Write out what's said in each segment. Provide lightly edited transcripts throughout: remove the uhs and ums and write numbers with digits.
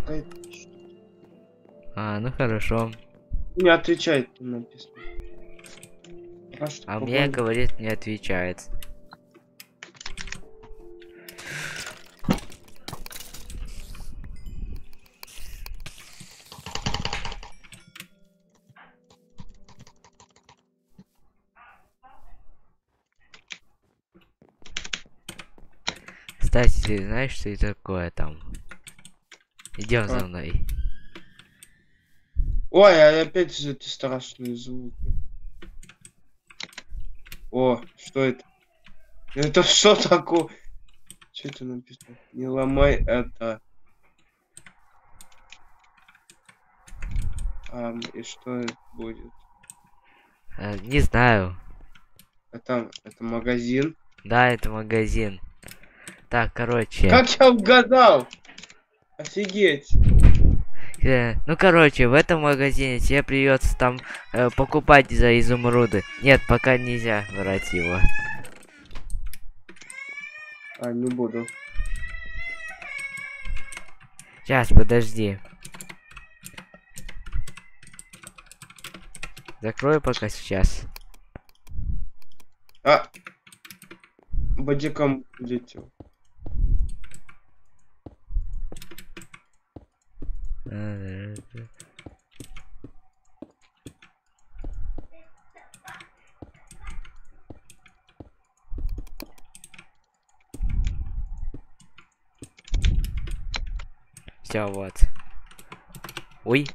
какая-то. А, ну хорошо. Не отвечает написано. Пока что А мне погоня. говорит, не отвечает. Кстати, ты знаешь, что это такое там? Идем за А. мной. Ой, а опять же эти страшные звуки. О, что это? Это что такое? Что это написано? Не ломай это. И что это будет? Не знаю. Это магазин. Да, это магазин. Так, короче. Как я угадал? Офигеть. Ну, короче, в этом магазине тебе придется там покупать за изумруды. Нет, пока нельзя брать его. Не буду. Сейчас, подожди. Закрою пока сейчас. Бодиком улетел. Все, вот. Ой.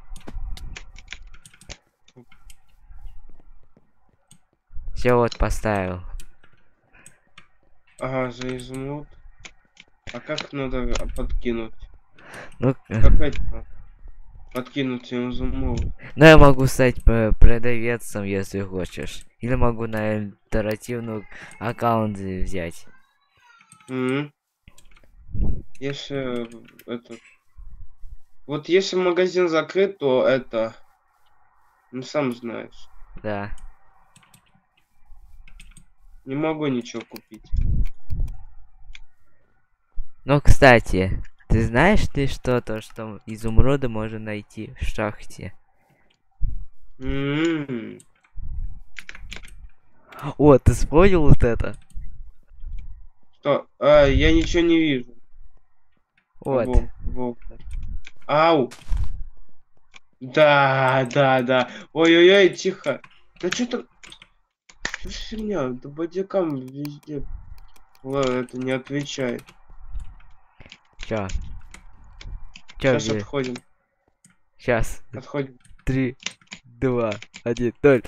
Все, вот поставил. Ага, за изумруд. А как надо подкинуть? Ну, Как это? Подкинуть изумруд. ну я могу стать продавцом, если хочешь. Или могу на альтернативный аккаунт взять. Если этот... Вот если магазин закрыт, то это... Ну, сам знаешь. Да. Не могу ничего купить. Ну, кстати, ты знаешь ты что, то, что изумруды можно найти в шахте? О, ты вспомнил вот это? Что? Я ничего не вижу. Вот. Ау! Да. Ой-ой-ой, тихо. Да что-то... Что за фигня? Да бодикам везде. Ладно, это не отвечает. Чё? Сейчас отходим. Сейчас. Отходим. 3, 2, 1, 0.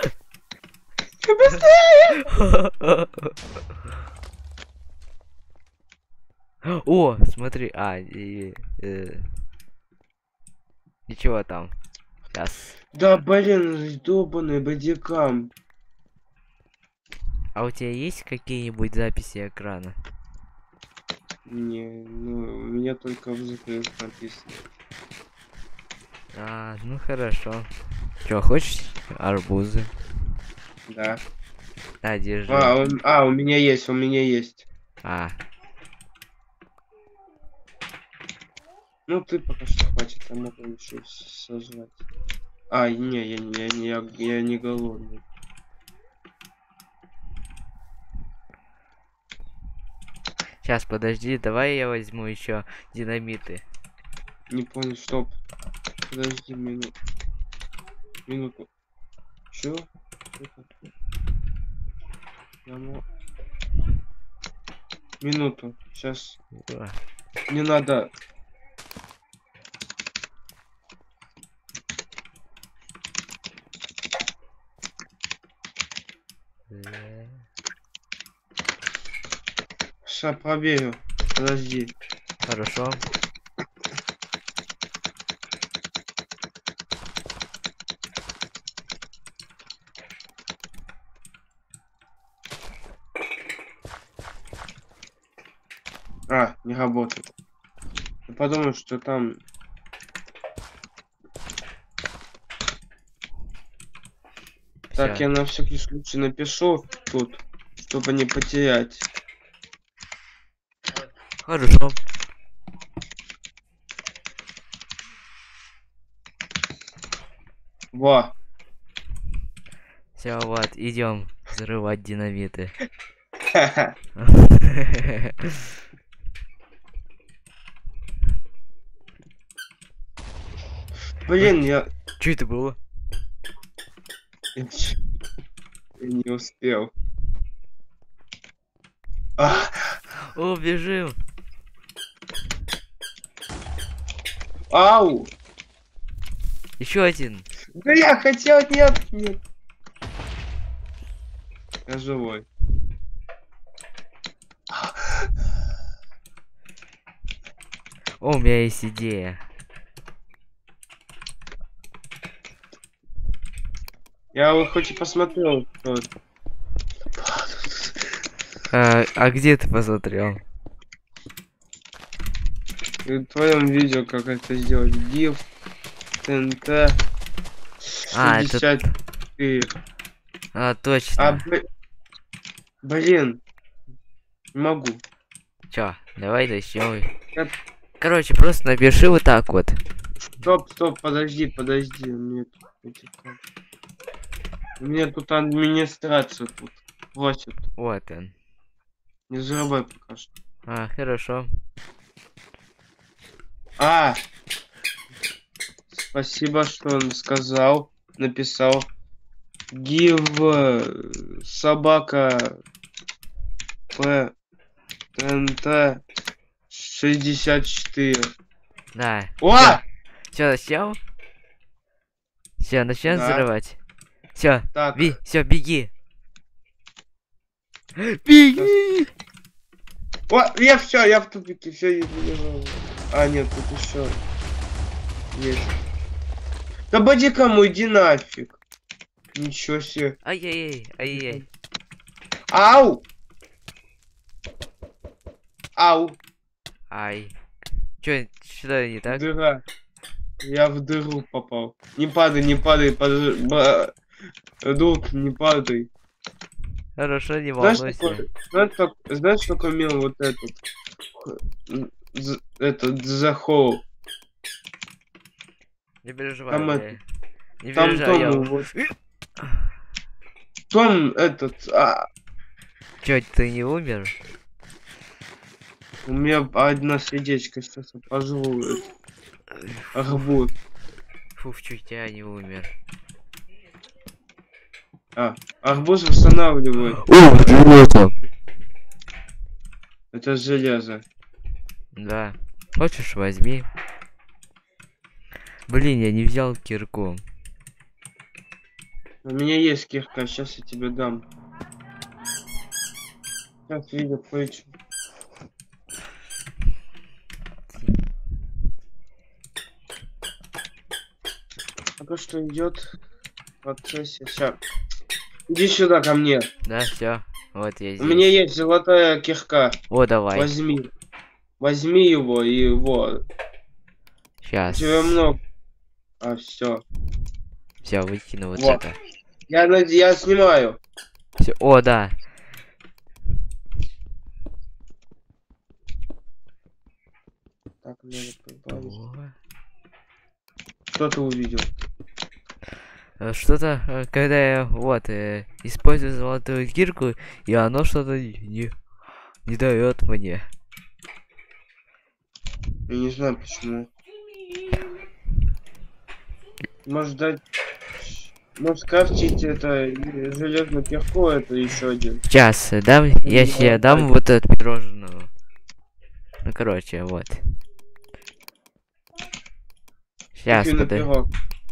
Быстрее! О, смотри, ничего там. Сейчас. Да блин, долбаный бодикам. А у тебя есть какие-нибудь записи экрана? Не, ну, у меня только в закрыт написано. Ну хорошо. Чё, хочешь арбузы? Да. Да, держи. У меня есть. Ну ты пока что хватит, я могу еще сожрать. Не, я не голодный. Сейчас, подожди, давай я возьму еще динамиты. Не понял, стоп. Подожди минуту. Чё? Минуту. Сейчас. Не надо. Сейчас проверю. Подожди. Хорошо. Не работает. Я подумал, что там... Так, я на всякий случай напишу тут, чтобы не потерять. Хорошо. Во. Все, вот, идем взрывать динамиты. Блин, я Что это было? я не успел. А, О, бежим! ау! Еще один. Да я хотел, нет, нет. Я живой. О, у меня есть идея. Я вот хоть и посмотрел, что это. А где ты посмотрел? В твоем видео, как это сделать. Гиф, ТНТ, А, это... 64. точно. Блин, не могу. Чё, давай начнем. Я- Короче, просто напиши вот так вот. Стоп, подожди. Мне тут мне тут администрация тут просит. Вот он. Не взрывай пока что. А, хорошо. Спасибо, что он написал. Give собака П ТНТ 64. Да. О! Все, начнем? Все, начнем Да. взрывать. Все, Так, все, беги. Беги! о, я в тупике, все, нет, тут еще есть. Да боди кому, иди нафиг. Ничего себе. Ай-яй-яй. Ау! Ау! Ай. Чё, что не так? Дыра. Я в дыру попал. Не падай, друг, не падай. Хорошо, не Знаешь, волнуйся. знаешь, такой мем вот этот The Hole. Не переживай, Там бля. Не Там переживай, я... Том, вот. Том этот, Чё, ты не умер? у меня одна сердечко, сейчас я пожру арбуз. Фу, чуть я не умер. Арбуз восстанавливает. О, железо! Это железо. Да. Хочешь, возьми. Блин, я не взял кирку. У меня есть кирка, сейчас я тебе дам. Сейчас видео включу. Пока что идет в процессе. Сейчас. Иди сюда ко мне. Да, все. Вот я У здесь. меня есть золотая кирка. О, давай. Возьми. Возьми его и вот. Сейчас. У тебя много. Все. Все, выкину вот Вот. это. Я снимаю. Всё. О, да. Так, надо прибавить. О. Что ты увидел? Что-то, когда я вот использую золотую кирку, и оно что-то не дает мне. Я не знаю почему. Может дать. Может скрафтить это железную кирку, это еще один. Сейчас, дам, я себе дам вот эту пирожную. Ну, короче, вот. Сейчас, Купи на подожди. пирог.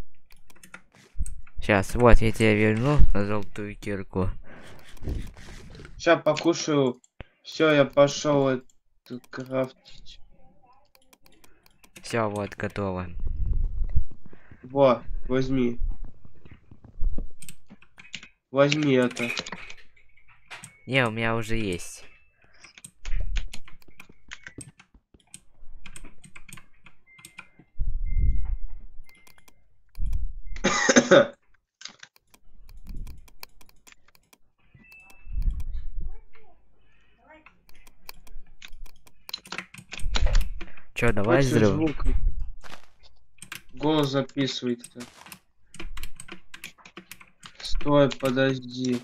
Сейчас, вот, я тебе верну на золотую кирку. Сейчас покушаю. Все, я пошел это крафтить. Все, вот, готово. Во, возьми. Возьми это. Не, у меня уже есть. Чё, давай Очень взрыв. звук. Голос записывается. Стой, подожди.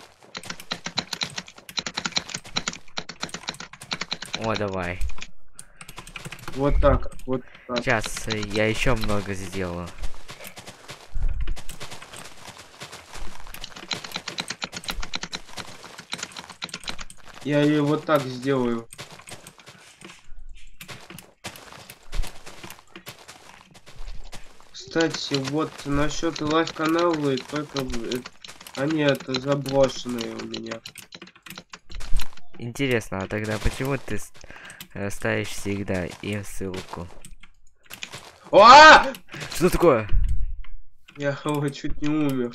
О, давай. Вот так, вот так. Сейчас я еще много сделаю. Я ее вот так сделаю. Кстати, вот насчет лайв-канала, только они это заброшенные у меня. Интересно, а тогда почему ты ставишь всегда им ссылку? А! Что такое? Я чуть не умер.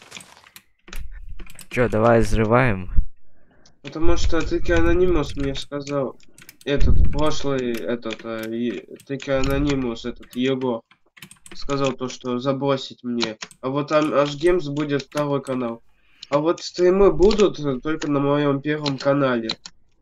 Чё, давай взрываем? Потому что Тыки Анонимус мне сказал. Этот прошлый, Тыки Анонимус, этот Егор. Сказал то, что забросить мне. А вот там Аж Геймс будет второй канал. А вот стримы будут только на моем первом канале.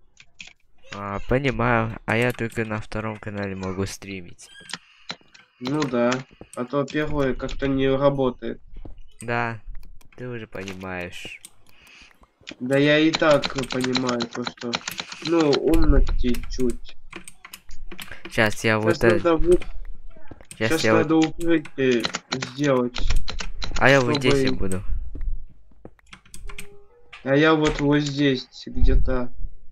Понимаю. А я только на втором канале могу стримить. Ну да. А то первый как-то не работает. Да, ты уже понимаешь. Да я и так понимаю то, что... Ну, умности чуть. Сейчас я вот Сейчас это... надо, Сейчас сейчас я вот... надо укрытие сделать. А я вот здесь и чтобы- буду. А я вот здесь где-то.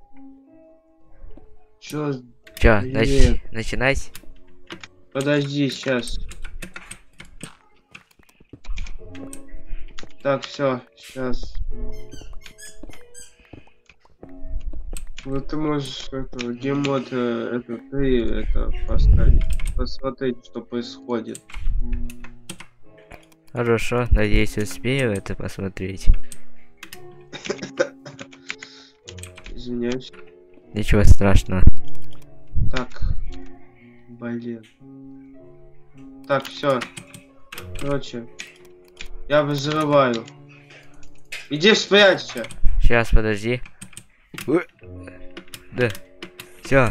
Чё? Чё, Блин. начинать? Подожди, сейчас. Так, все, сейчас. Вот ты можешь это геймод ты это поставить. Посмотреть, что происходит. Хорошо, надеюсь, успею это посмотреть. Извиняюсь. Ничего страшного. Так. Блин. Так, все. Короче. Я взрываю. Иди спрячься. Сейчас, подожди. Да. Все.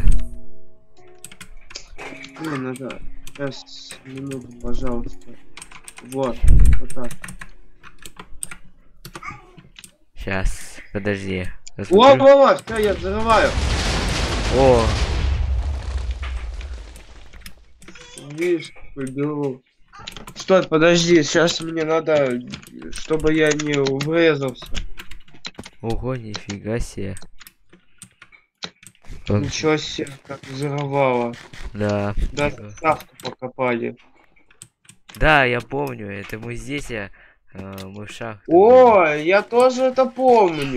Не, надо. Сейчас, минуту, пожалуйста. Вот. Вот так. Сейчас, подожди. Во, все, я взрываю. О, Видишь, беру. Стой, подожди, сейчас мне надо, чтобы я не врезался. ого, нифига себе. Ничего себе, как взорвало. Да. Даже шахту покопали. Да, я помню, это мы здесь, мы в шахте. О, я тоже это помню.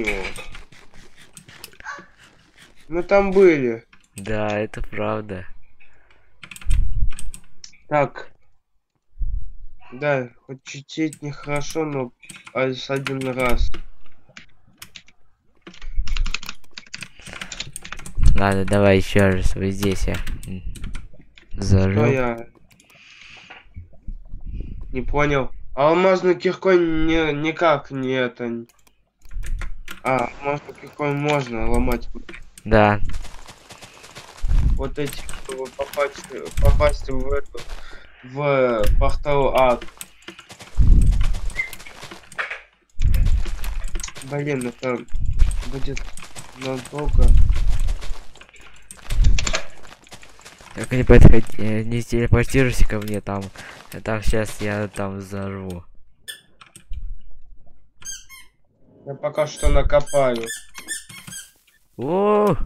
Мы там были. Да, это правда. Так. Да, хоть чуть-чуть нехорошо, но один раз. Ладно, давай еще раз. Вот здесь я. Что Зажёг. я не понял. А алмазной киркой никак не это. А, алмазной киркой можно ломать. Да. Вот эти, чтобы попасть в эту, в портал ад. Блин, это будет надолго. Только не подходи, не телепортируйся ко мне там. Там сейчас я там взорву. Я пока что накопаю. О,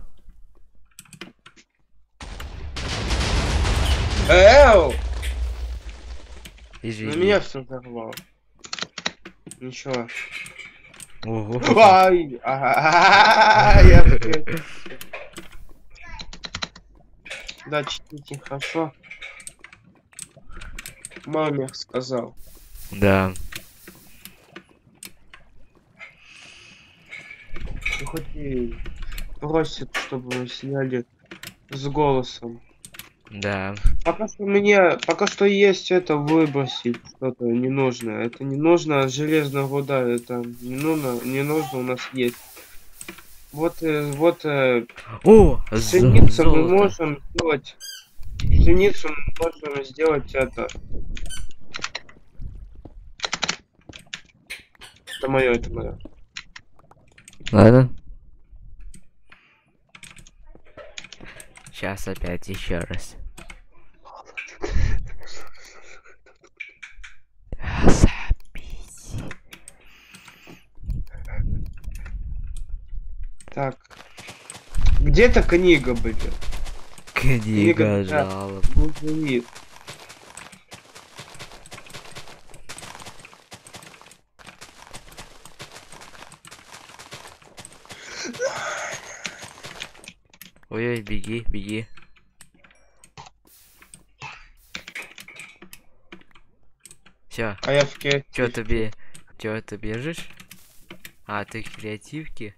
Эу! извини. На меня все взорвало. Ничего. Ого. Ай! Я встретил. Да, чтите, хорошо. Маме сказал. Да. И хоть и просит, чтобы сняли с голосом. Да. Пока что есть это выбросить что-то ненужное. Это не нужно, железная руда, это не нужно у нас есть. Вот О, пшеницу мы золото. можем сделать. Пшеницу мы можем сделать это. Это мое, это мое. Ладно. Сейчас опять еще раз. Запись. Так. Где-то книга будет. Книга да. жалоб. Будет. Ой-ой, беги, беги. Все, А я в креативке. чё ты бежишь? А, ты в креативке?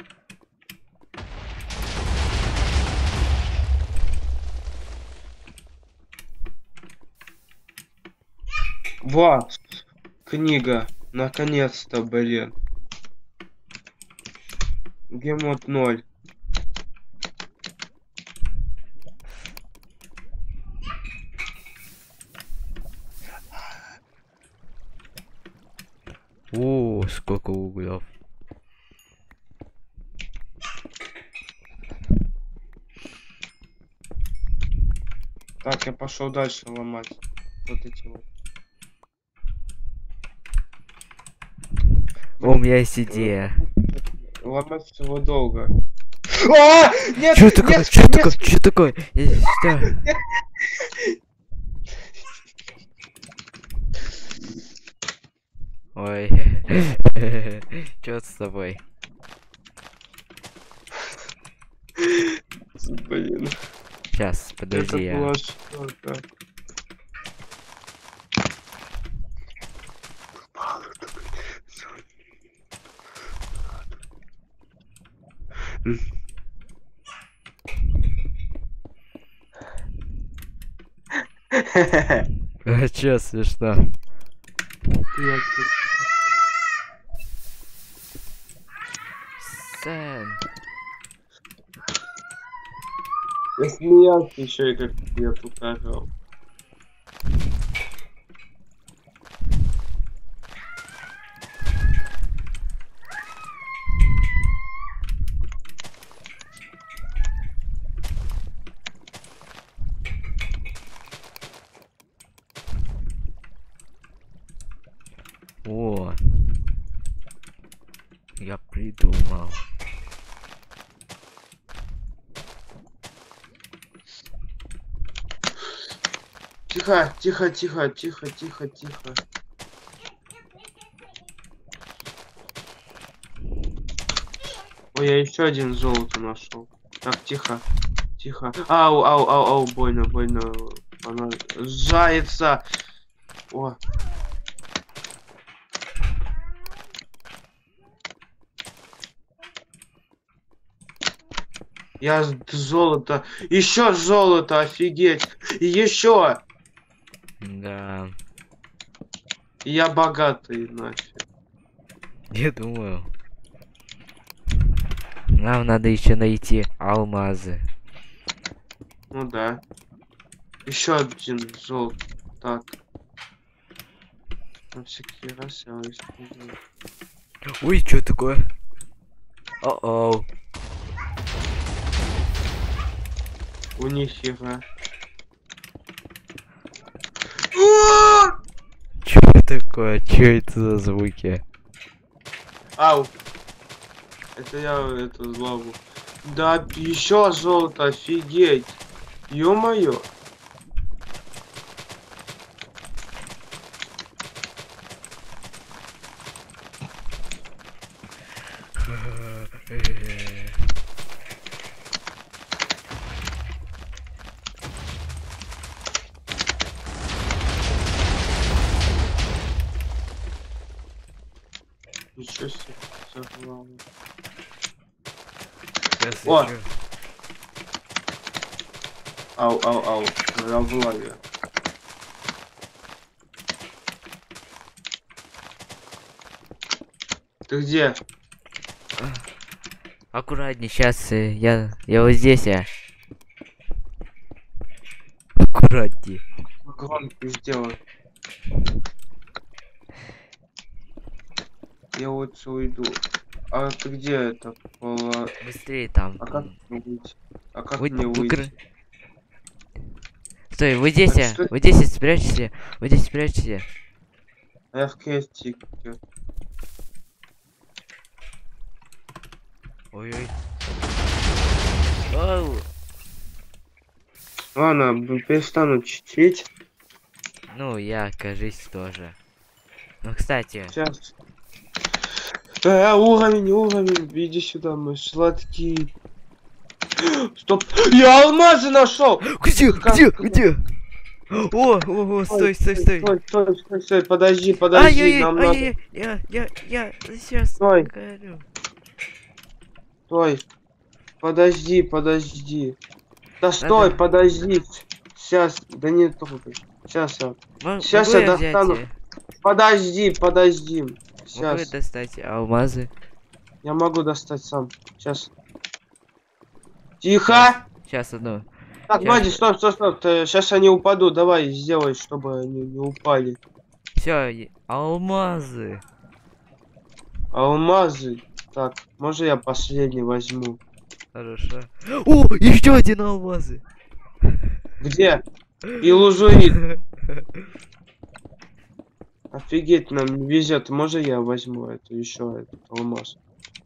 Во! Книга. Наконец-то, блин. Гемот 0. О, сколько углев. Так, я пошел дальше ломать. Вот эти вот. О, у меня есть идея. Ломать всего долго. А! Нет! Чё такое? Нет! Чё Нет! такое? Чё такое? Что? Ой. Чё с тобой? Блин. Сейчас, подожди, Это я. было что-то. А чё смешно? Сэн. Я смеялся еще и как я тут орал. О. Я придумал. Тихо, тихо, тихо, тихо, тихо, тихо. Ой, я еще один золото нашел. Так, тихо, тихо. Ау, ау, ау, ау, больно, больно. Она сжается. О. Я золото. Еще золото, офигеть. Еще. Да. Я богатый, нафиг. Я думаю. Нам надо еще найти алмазы. Ну да. Еще один золото. Так. На всякий раз я использую. Ой, что такое? О-оу. У них хера. Что такое? Что это за звуки? Ау. Это я эту злову. Да, еще золото, офигеть. Ё-моё. Ничего себе, заглавно. О! Ау, ау, ау. Я в лаве. Ты где? Аккуратней, сейчас я вот здесь я. Аккуратней. Громкий сделай. Я лучше уйду. А ты где это? Быстрее там. А как мне выйти? А как Вы, мне вы выйти? Стой, вы здесь, Это что? вы здесь спрячься. Вы здесь спрячься. А я в крестике. Ой-ой. Оу. Ладно, перестану читить. Ну, я, кажись, тоже. Ну, кстати, Сейчас. Уровень, иди сюда, мой сладкий. Стоп, я алмазы нашел! где, Как- где? О, стой, Стой, подожди, Ай-яй-яй, нам надо... ай-яй-яй, я сейчас Стой. горю. Стой, подожди. Да стой, Надо- подожди. Сейчас, да не трогай. Сейчас я... Сейчас Могу я взять достану. ее? Подожди. Могу я Сейчас. достать алмазы? Я могу достать сам. Сейчас. Тихо! Сейчас одну. Так, Щас. Вадик, стоп. Сейчас они упадут. Давай, сделай, чтобы они не упали. Все, алмазы. Алмазы. Так, может я последний возьму. Хорошо. О, еще один алмазы. Где? И лужурит. Офигеть, нам не везет. Может я возьму это еще этот алмаз.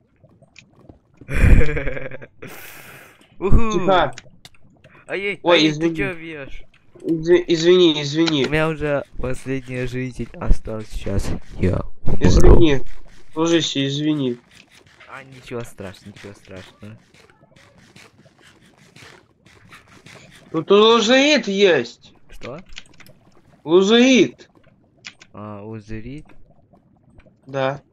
Уху. Тихо. Ай, Ой, ты извини. чё бьешь? Извини. У меня уже последняя жизнь осталась сейчас. Я Извини. Дружище, извини. А, ничего страшного. Тут лужурит есть. Что? Лужурит. А, узырит? Да.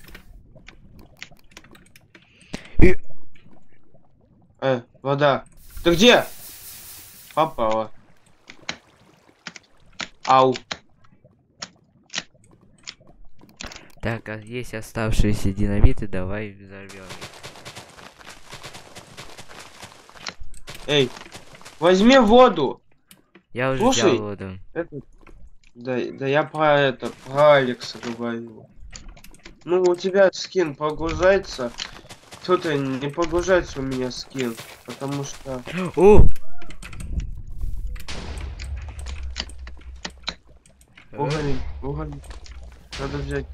И- Вода. Ты где? Попала. Ау. Так, а есть оставшиеся динамиты, давай взорвем. Эй, возьми воду. Я уже Слушай. взял воду. Да я про Алекса говорю. Ну, у тебя скин погружается. Кто-то не погружается у меня скин, потому что... О! Уголь. Надо взять.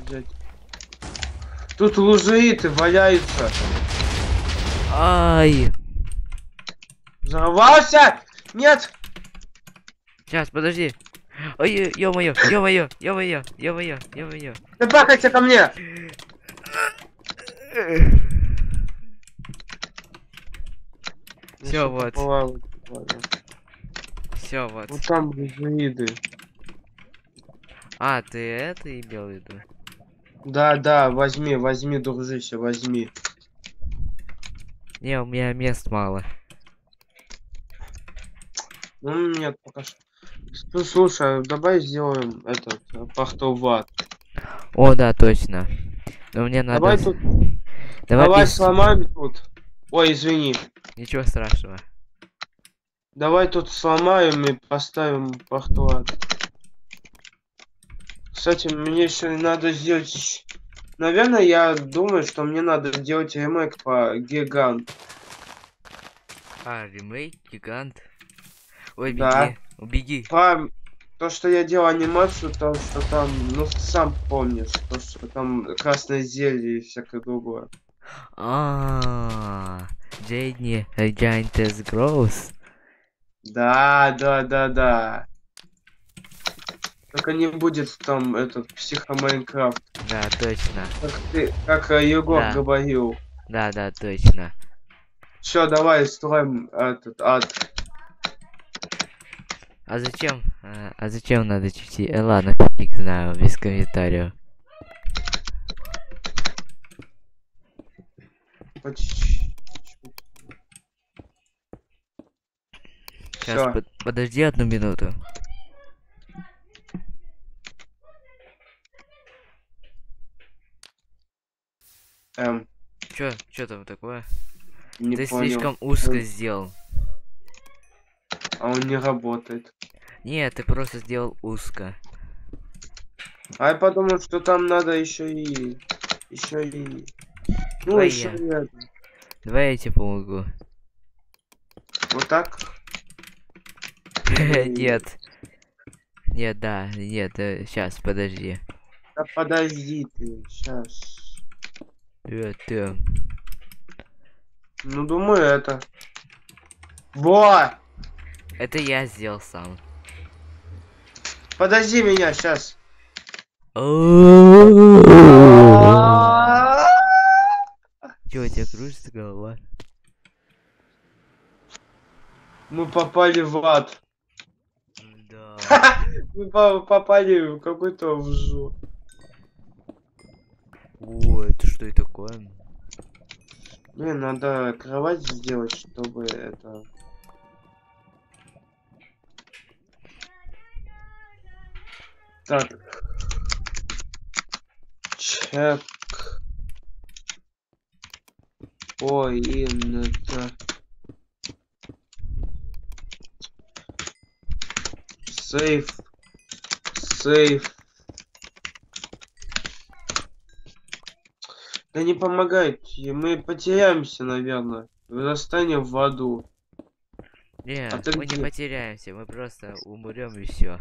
Тут лужииты валяются. Ай! Взорвался! Нет! Сейчас, подожди. Ой, ё-моё. Ты пахайся ко мне! Всё, вот. Ладно. Все, вот. Вот там лужииты. А, ты это имел в виду? Да, возьми, дружище, возьми. Не, у меня мест мало. Ну, нет, пока что. Слушай, давай сделаем этот пахтоват. О, да, точно. Но мне надо... Давай тут, Давай давай без- сломаем тут. Ой, извини. Ничего страшного. Давай тут сломаем и поставим пахтоват. Кстати, мне еще надо сделать... Наверное, я думаю, что мне надо делать ремейк по Гигант. А, ремейк, гигант. Ой, беги. Да. Убеги. По... То, что я делал анимацию, то, что там, ну, сам помнишь, то, что там красное зелье и всякое другое. А, Джейни, Giantess Grows. Да. Только не будет там этот психо-майнкрафт. Да, точно. Как Егор Да. говорил. Да, точно. Все, давай строим этот ад. А зачем? А зачем надо чуть-чуть? Ладно, фиг знаю, без комментариев. По чуть-чуть. Сейчас, Всё. подожди одну минуту. Чё там такое? Не Ты понял. слишком узко сделал. А он не работает. Нет, ты просто сделал узко. А я подумал, что там надо еще и Еще и... Ну, Давай еще я. и это. Давай я тебе помогу. Вот так. Нет. Нет, да, нет, сейчас, подожди. Да подожди ты, сейчас. Это. Ну, думаю, это... Во! Это я сделал сам. Подожди меня, сейчас. Чё, у тебя кружится голова? Мы попали в ад. Да. Мы попали в какой-то вжу. О, это что это такое? Блин, надо кровать сделать, чтобы это... Так. Чек. Ой, это... Сейф. Сейф. Да не помогает. Мы потеряемся, наверное. Застанем в аду. Не, А ты мы не где? потеряемся, мы просто умрем и все.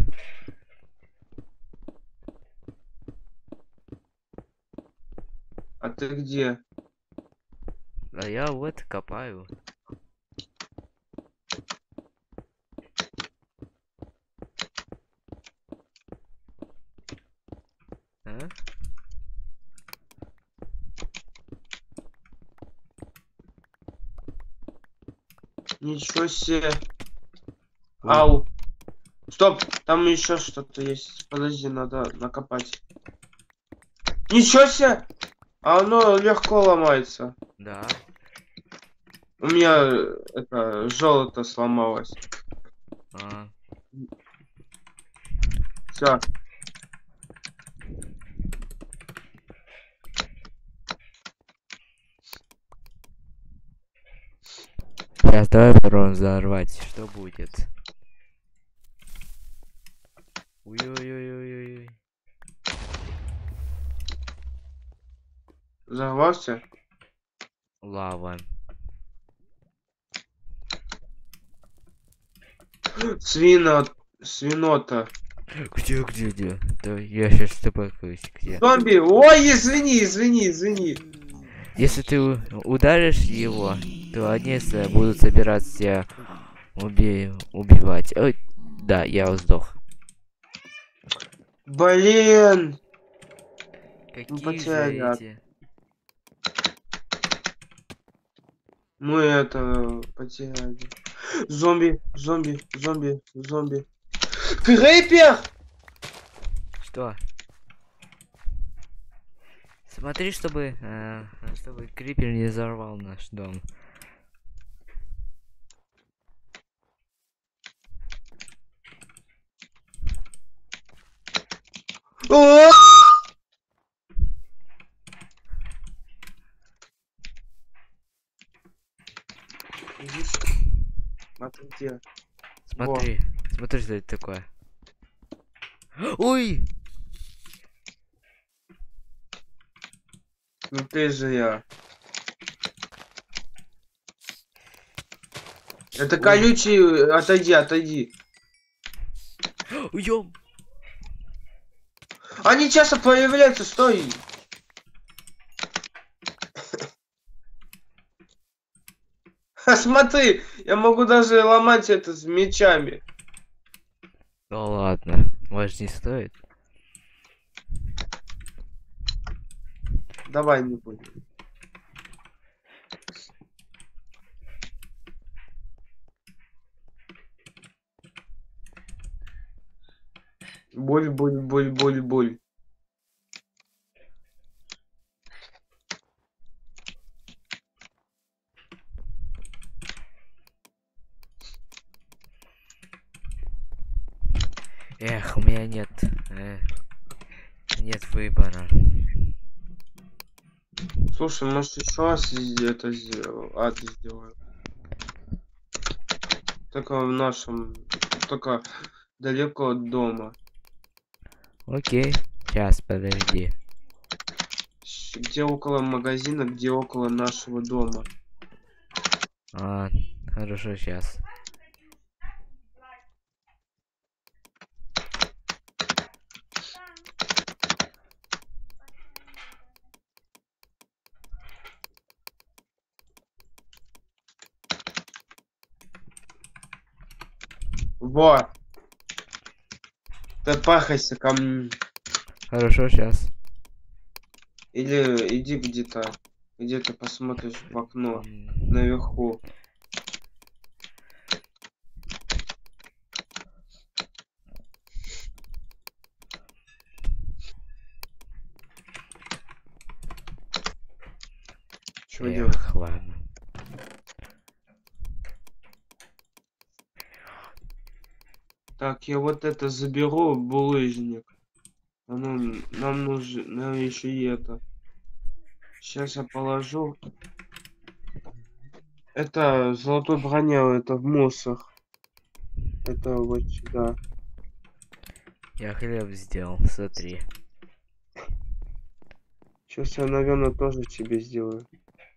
А ты где? А я вот копаю. А? Ничего себе. Ой. Ау. Стоп, там еще что-то есть. Подожди, надо накопать. Ничего себе! А оно легко ломается. Да. У меня это золото сломалось. А. Все. Сейчас давай попробуем взорвать. Что будет? Ой-ой-ой-ой-ой. Взорвался? Лава. Свинота. Где? Да я сейчас стопакаюсь. Где? Зомби! Ой, извини. Если ты ударишь его, то они будут собираться тебя убивать. Ой, да, я сдох. Блин! Какие же потеряли. эти? Мы это потеряли. Зомби. Крипер! Что? Смотри, чтобы крипер не взорвал наш дом. О! А ты где? Смотри, смотри, что это такое. Ой! Ну ты же я. Это Ой. колючий. Отойди. Уйдем! Они часто появляются, стой! Смотри, я могу даже ломать это с мечами. Ну ладно, может не стоит. Давай не будем. Боль. Эх, у меня нет выбора. Слушай, может еще раз это ад сделаю. Только в нашем, только далеко от дома. Окей, сейчас подожди. где около магазина, где около нашего дома. А, хорошо, сейчас. Во! Ты пахайся ко мне. Хорошо, сейчас. Или иди где-то посмотришь в окно наверху. Что делать? Эх, ладно. Так, я вот это заберу, булыжник. Нам нужно еще и это. Сейчас я положу. Это золотой броня, это в мусор. Это вот сюда. Я хлеб сделал, смотри. Сейчас я, наверное, тоже тебе сделаю.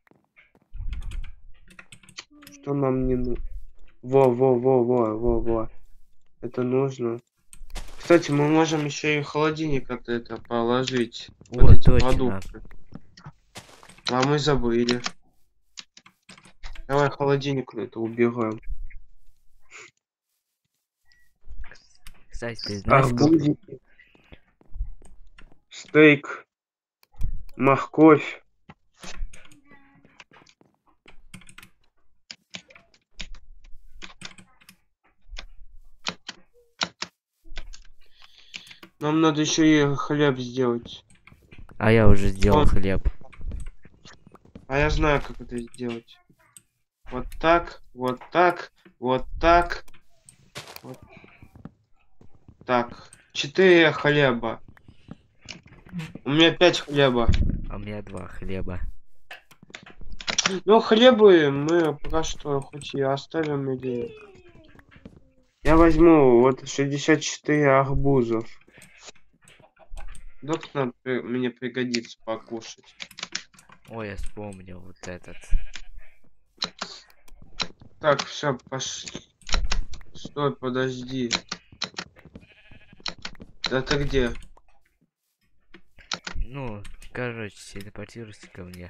Что нам не нужно? Во. Это нужно. Кстати, мы можем еще и холодильник от это положить. Вот, эти точно. продукты. А мы забыли. Давай холодильник это убираем. Кстати, ты знаешь, сколько... Арбузики. Стейк. Морковь. Нам надо еще и хлеб сделать. А я уже сделал хлеб. А я знаю, как это сделать. Вот так, вот так, вот так. Вот так. 4 хлеба. У меня 5 хлеба. А у меня 2 хлеба. Ну, хлебы мы пока что хоть и оставим или... Я возьму вот 64 арбузов. Вдруг нам мне пригодится покушать. Ой, я вспомнил вот этот. Так, все, пошли. Стой, подожди. Да ты где? Ну, короче, телепортируйся ко мне.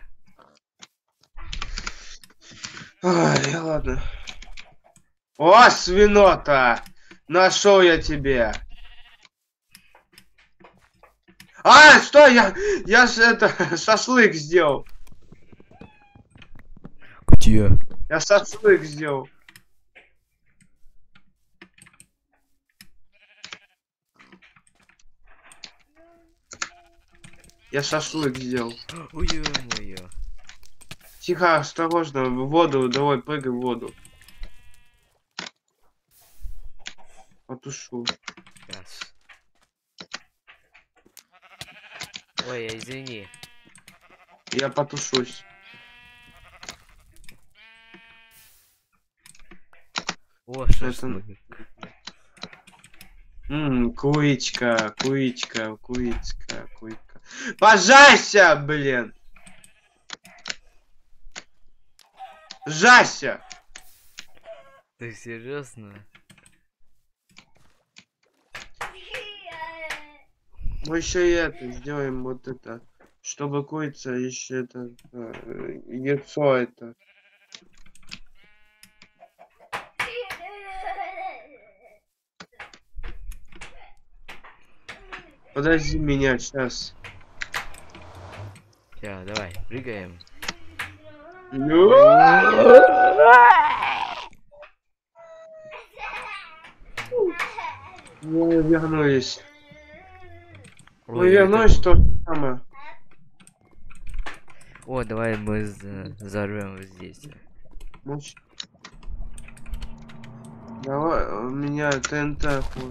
Ай, ладно. О, свинота! Нашел я тебя. А, стой, я ж это шашлык сделал. Где? Я шашлык сделал. Я шашлык сделал. Ой-ё-моё. Тихо, осторожно, в воду, давай, прыгай в воду. Потушу. Сейчас. Ой, извини. Я потушусь. О, шашлык. Курочка. Пожалуйста, блин! Жася! Ты серьезно? Мы еще и это сделаем вот это. Чтобы курица еще это яйцо это. Подожди меня сейчас. Сейчас, давай, прыгаем. Мы вернулись. Мы Ой, вернулись, это- то же самое. О, давай мы взорвем здесь. Мочь. Давай, у меня ТНТ. Вот.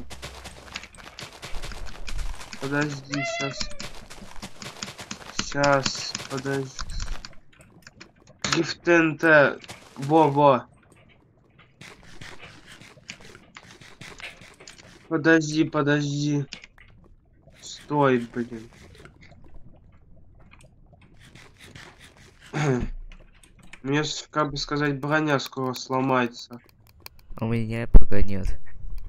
Подожди, сейчас, подожди. Гиф ТНТ. Во. Подожди. Стой, блин. Мне, как бы сказать, броня скоро сломается. У меня пока нет.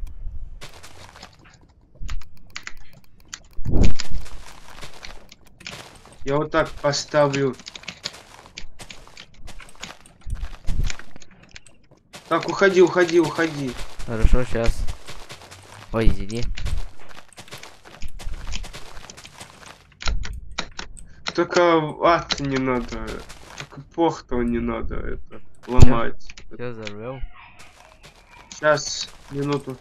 Я вот так поставлю. Так, уходи, уходи, уходи. Хорошо, сейчас. Ой, извини. Только ад не надо. Только портал не надо это ломать. Все взорвем. Сейчас, минуту.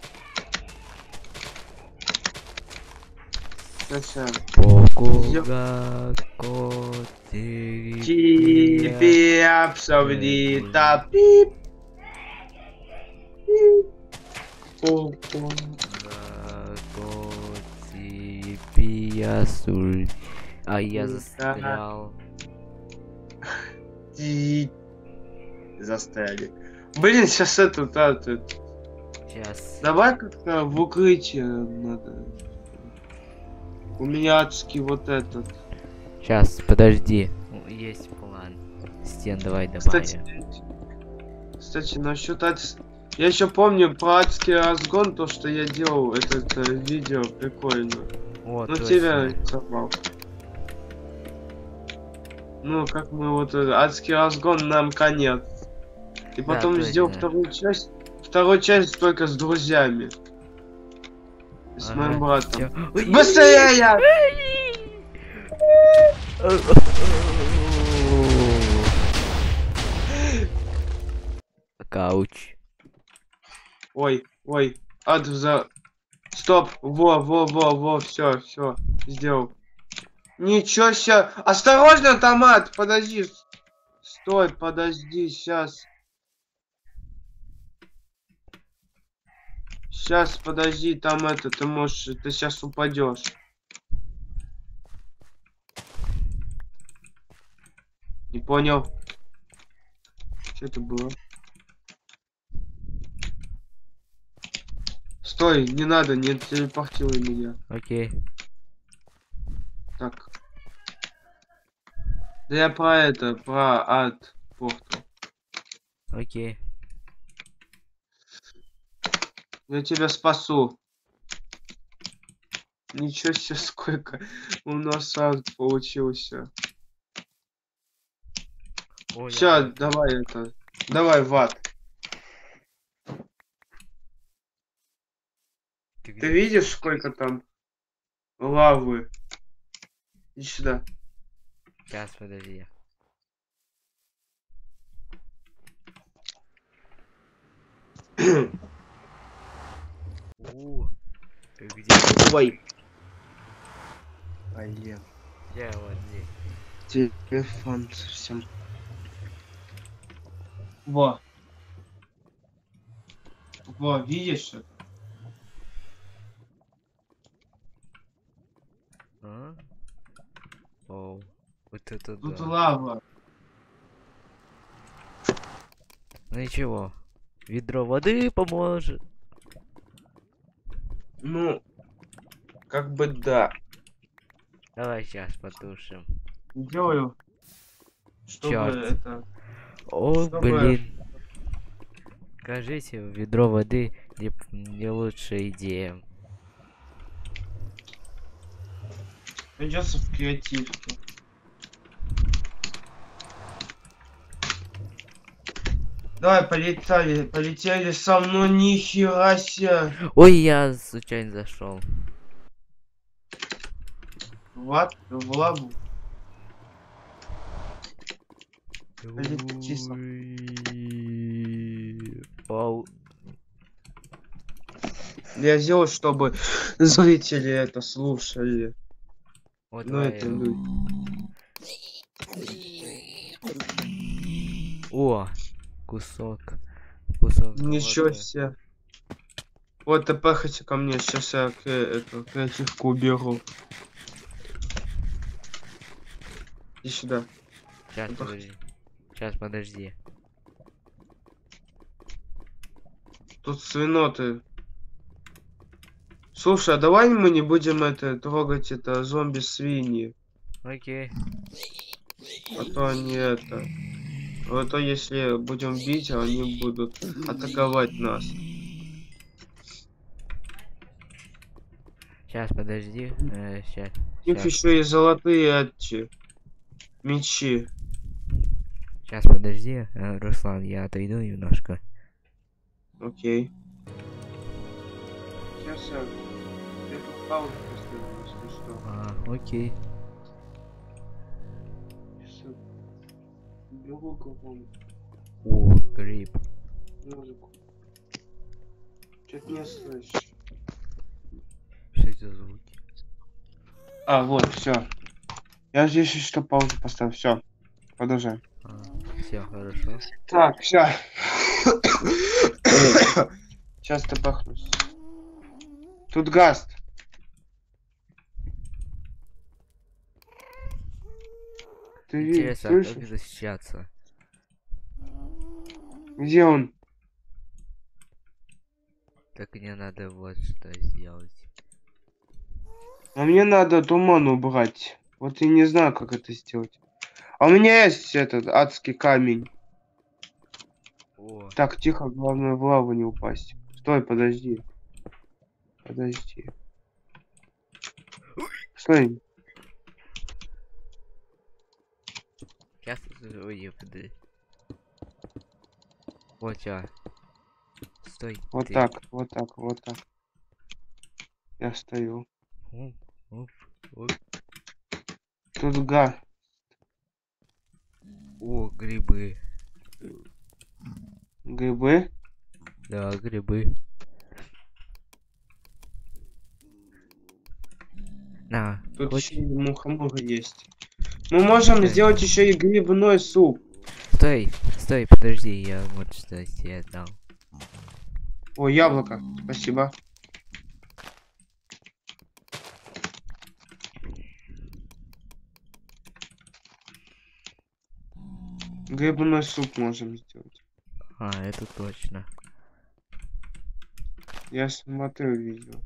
Сейчас. Покуга коти. Тебе абсолютно да пип. Пиясуль. А я застрял. Застряли. Блин, сейчас это, Сейчас. давай как-то в укрытие надо. У меня адский вот этот. Сейчас, подожди. Есть план. Стен давай добавим. Кстати, насчет я еще помню про адский разгон, то, что я делал, это видео прикольно. Вот, Ну точно. тебя собрал. Ну, как мы вот адский разгон, нам конец. И Да, потом сделал точно. вторую часть только с друзьями. С Ага, моим братом. всё. Быстрее! Кауч. Ой, ой, Стоп! Во, все, сделал. Ничего себе! Осторожно, томат! Подожди! Стой, подожди, сейчас. Сейчас, подожди, там это, ты сейчас упадешь. Не понял. Что это было? Стой, не надо, не телепортируй меня. Окей. Так. Да я про ад портал. Окей. Я тебя спасу. Ничего себе, сколько у нас ад получился. Ой, Все, давай давай в ад. Ты видишь, сколько там лавы? Иди сюда. Сейчас, подожди. Ты где? Ой. Блин. Я вот здесь. Телефон совсем. Во, видишь? А? Оу. Вот это Тут да. лава. Ну ничего. Ведро воды поможет. Ну, как бы да. Давай сейчас потушим. Делаю, чтобы Чёрт. это... О, Чтобы- блин. Кажется, ведро воды не лучшая идея. Придется в креативке. Давай, полетели со мной, нихера себе. Ой, я случайно зашел. В лаву. Полети сам. Вау. Я сделал, чтобы зрители это слушали. Вот Ну давай. это люди. О, кусок. Кусок. Ничего золота. себе. Вот, тпхайте ко мне, сейчас я эту креативку уберу. Иди сюда. Сейчас, Ну, подожди. Сейчас, подожди. Тут свиноты. Слушай, а давай мы не будем трогать это зомби-свиньи. Окей. А то они это... А то если будем бить, они будут атаковать нас. Сейчас, подожди. Сейчас, У них сейчас, еще и золотые эти мечи. сейчас, подожди. Руслан, я отойду немножко. Окей. Сейчас я эту паузу поставлю, если что. Окей. Сейчас я беру какую О, гриб. музыку. Чё-то не слышишь. Что это за звуки? А, вот, все. Я здесь что паузу поставил. Все. Продолжаем. Все, хорошо. Так, все. Сейчас добахнусь. Тут гаст. Ты Интересно, а слышишь? как защищаться? Где он? Так мне надо вот что сделать. А мне надо туман убрать. Вот я не знаю, как это сделать. А у меня есть этот адский камень. О, Так, тихо, главное в лаву не упасть. Стой, подожди. Подожди. Стой. сейчас... Ой, подожди. Вот я. Стой. Вот ты. так, вот так, вот так. Я стою. Оп, оп, оп. Тут га. О, грибы. Грибы. Да, грибы. На, Тут хочешь? еще и мухоморы есть. Мы можем Да. сделать еще и грибной суп. Стой, стой, подожди, я вот что тебе дал. О, яблоко. Спасибо. Грибной суп можем сделать. Это точно. Я смотрю видео.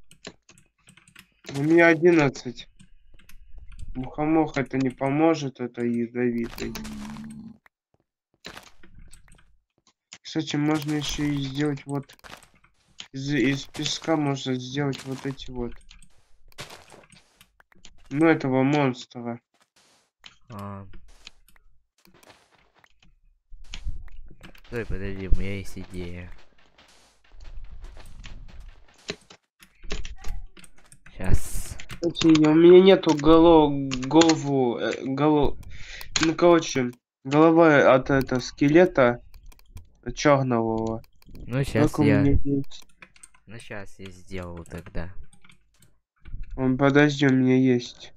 У меня 11. Мухомор это не поможет, это ядовитый. Кстати, можно еще и сделать вот из песка можно сделать вот эти вот. Ну этого монстра. Стой, подожди, у меня есть идея. Сейчас. Кстати, у меня нету голову, ну короче, голова от этого скелета черного. Ну сейчас Только у я. меня есть. Ну сейчас я сделал тогда. Он, подожди, у меня есть.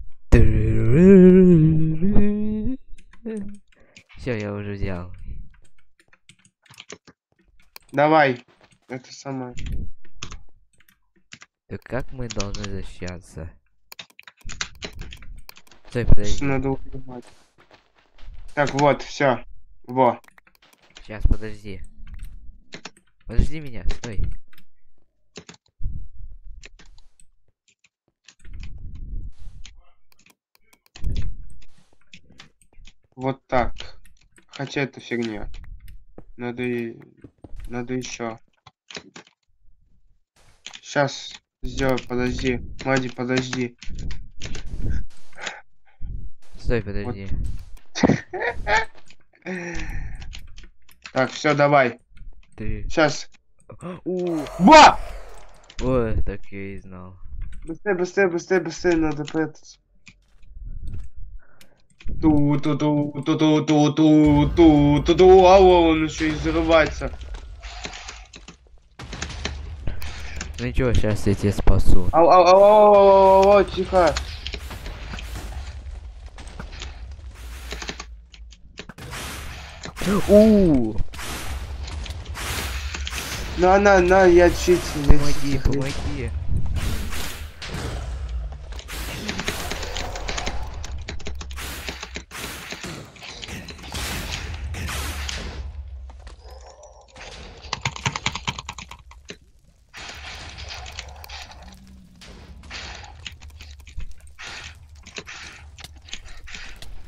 Все, я уже взял. Давай. Это самое. Так как мы должны защищаться? Стой, подожди. Надо убивать. Так, вот, все. Во. Сейчас, подожди. Подожди меня, стой. Вот так. Хотя это фигня. Надо еще. Сейчас сделаю, подожди. Мади, подожди. Стой, подожди. Так, все, давай. Ты. Сейчас. Ба! Ой, так я и знал. Быстрее, быстрее, быстрее, быстрее, надо прятаться. Ту-ту-ту-ту-ту-ту-ту-ту-ту, алло, он еще и взрывается. Ну ничего, сейчас я тебя спасу. Ау, ау, ау, ау, ау, ау, тихо. На, я читер. Помоги, помоги.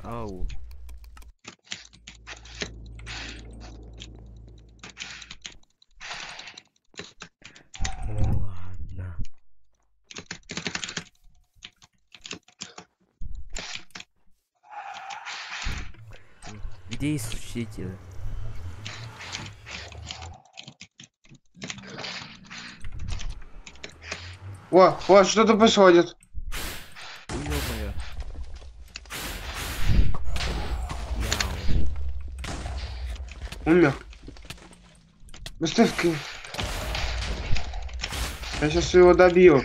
Ау. Ладно. Где исключители? О, что-то происходит. Ё-моё. Умер. Быстрее. Я сейчас его добью.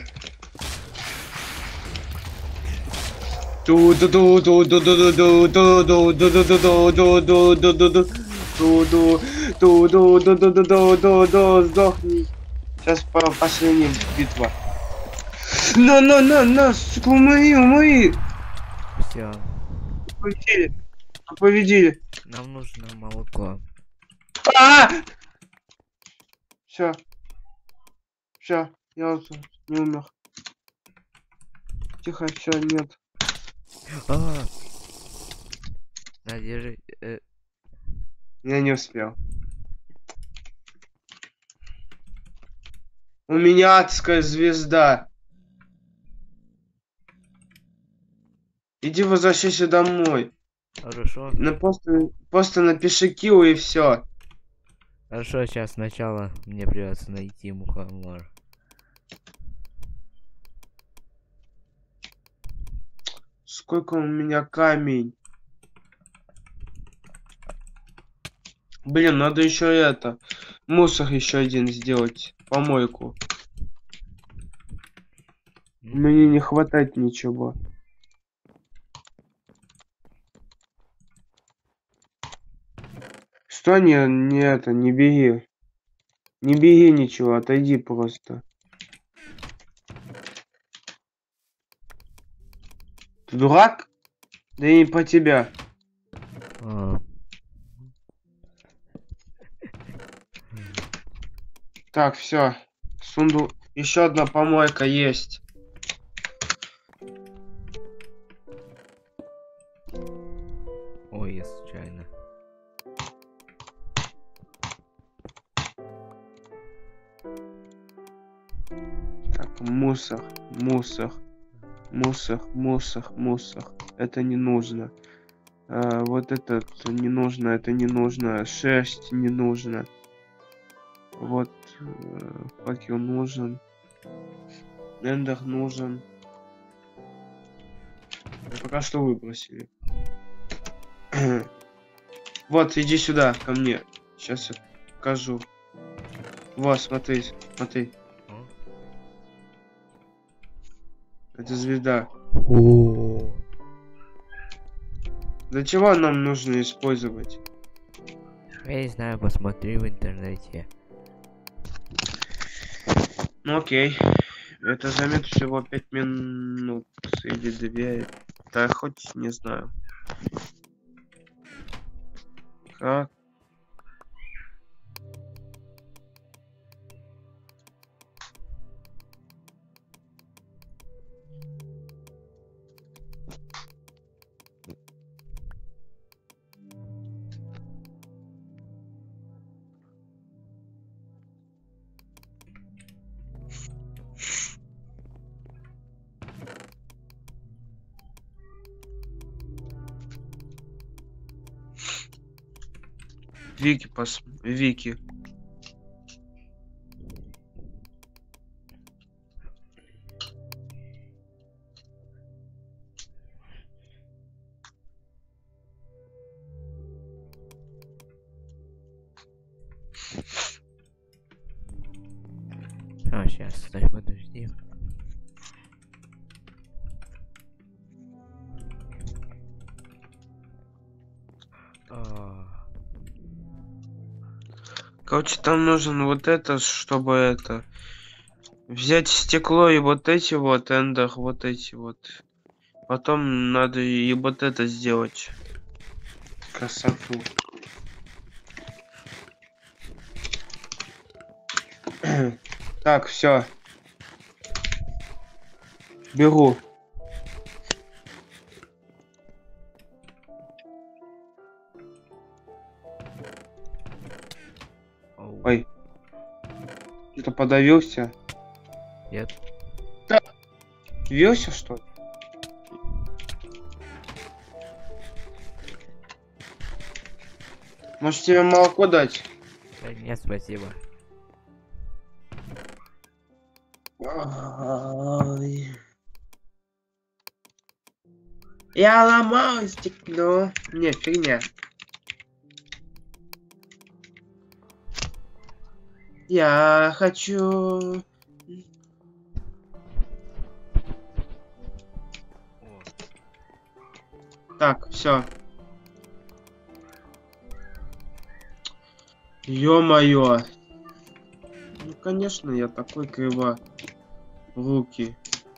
Сдохни. Сейчас последняя битва. На, сука, умри. Все. Победили. Нам нужно молоко. Все, я вот не умер. Тихо, все, нет. На, держи. Я не успел. У меня адская звезда. Иди возвращайся домой. Хорошо. Просто напиши килл и все. Хорошо, сейчас сначала мне придется найти мухомор. Сколько у меня камень. Блин, надо еще это. Мусор еще один сделать. Помойку. Мне не хватает ничего. Что не беги. Не беги ничего, отойди просто. Ты дурак? Да и не по тебя. Так, все. Сундук. Еще одна помойка есть. Ой, я случайно. Так, мусор. Это не нужно. Вот этот не нужно, это не нужно. Шерсть не нужно. Вот факел нужен. Эндер нужен. Пока что выбросили. Вот, иди сюда, ко мне. Сейчас я покажу. Вот, смотри. Это звезда. Для чего нам нужно использовать? Я не знаю, посмотри в интернете. Ну окей. Это займет всего 5 минут или 2. Да хоть не знаю. Как? Вики. Сейчас, стой, подожди. Короче, там нужен вот это, чтобы это... Взять стекло и вот эти вот, эндер, вот эти вот. Потом надо и вот это сделать. Красоту. Так, все. Беру. подавился? Нет. Вился, что ли? Может тебе молоко дать? Да нет, спасибо. Ой. Я ломал стекло. Не, фигня. Я хочу... О, Так, все. Ё-моё. Ну, конечно, я такой криво. Руки.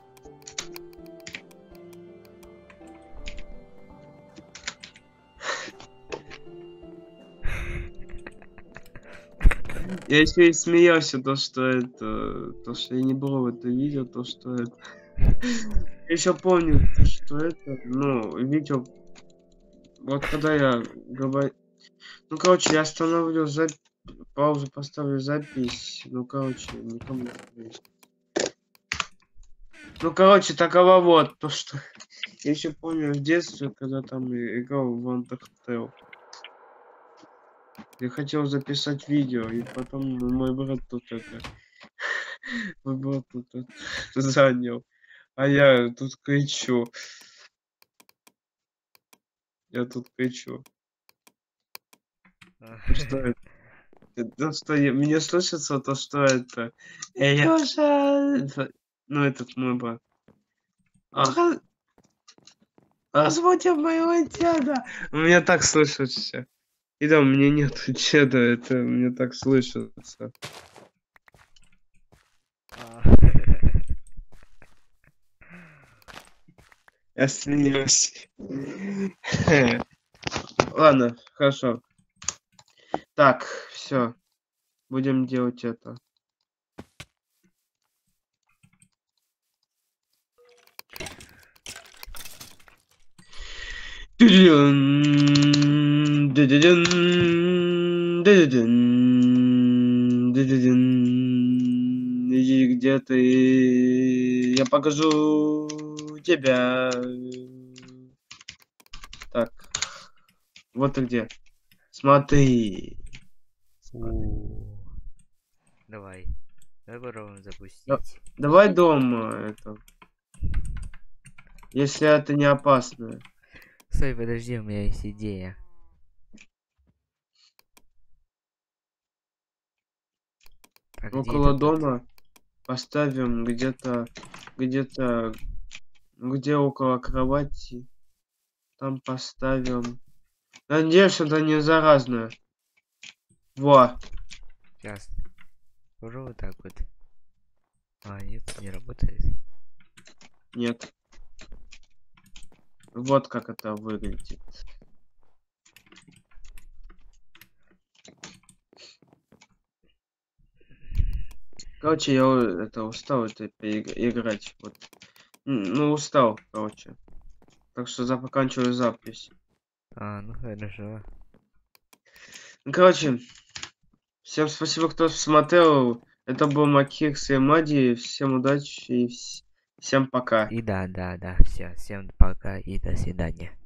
Я еще и смеялся, то что я не брал это видео, то что это. Я еще помню, что это, ну, видео. Вот когда я говорю. Ну, короче, я остановлю паузу, поставлю запись. Ну, короче, никому не говорить. Ну, короче, такова вот то, что я еще помню в детстве, когда там играл в Undertale. Я хотел записать видео, и потом мой брат тут это... Мой брат тут это занял. А я тут кричу. Я тут кричу. Что это? То, что мне слышится, то, что это... Лёша! Ну, этот мой брат. Разводим моего деда! У меня так слышится. И да, у меня нет деда, это мне так слышится. а. Я смеюсь. Ладно, хорошо. Так, все. Будем делать это. Иди, где ты? Я покажу тебя. Так. Вот ты где. Смотри. У. Давай. Давай попробуем запустить. Давай дома это. Если это не опасно. Стой, подожди, у меня есть идея. А где Около это тут? дома поставим где-то, где около кровати. Там поставим. Надеюсь, что это не заразное. Во. Сейчас. Уже вот так вот. А, нет, не работает. Нет. Вот как это выглядит. Короче, я это устал это играть. Вот. Ну, устал, короче. Так что заканчиваю запись. А, ну хорошо. Ну, короче, всем спасибо, кто смотрел. Это был Макикс и Мади. Всем удачи и всем пока. И да, все. Всем пока и до свидания.